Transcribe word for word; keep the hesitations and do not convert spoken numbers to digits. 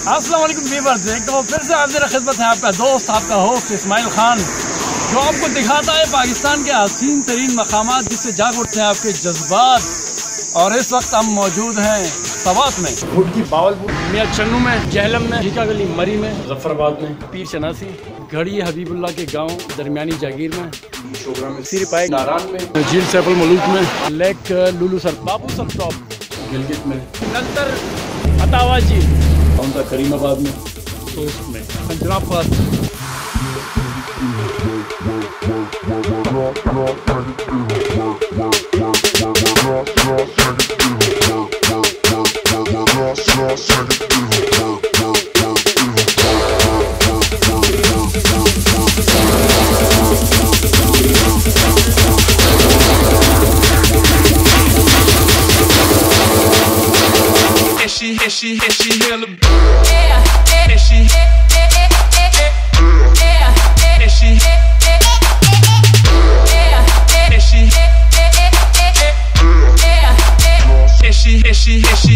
अस्सलाम वालेकुम व्यूअर्स, एक तो फिर से हाजिर खिदमत है आपका दोस्त, आपका होस्ट इस्माइल खान, जो आपको दिखाता है पाकिस्तान के हसीन तरीन मकामात जिससे जाग उठते हैं आपके जज्बात। और इस वक्त हम मौजूद हैं सवात में, भुटकी बावलपुर, मियाँ चन्नू में, जहलम में, टीका गली मरी में, मुजफ्फराबाद में, पीर चनासी, घड़ी हबीबुल्ला के गांव दरमियानी जागीर में, शोगरा में, सिरपाई नारान में, झील सैफुल मलूक में, lake Lulusar, Babusar top Gilgit में, नंतर अतावा जी करीमाबाद में, सोस्ट में, पंजनाबाद। She, she, she, hella yeah, yeah, she, yeah, yeah, she, yeah, she, yeah, she, she, she.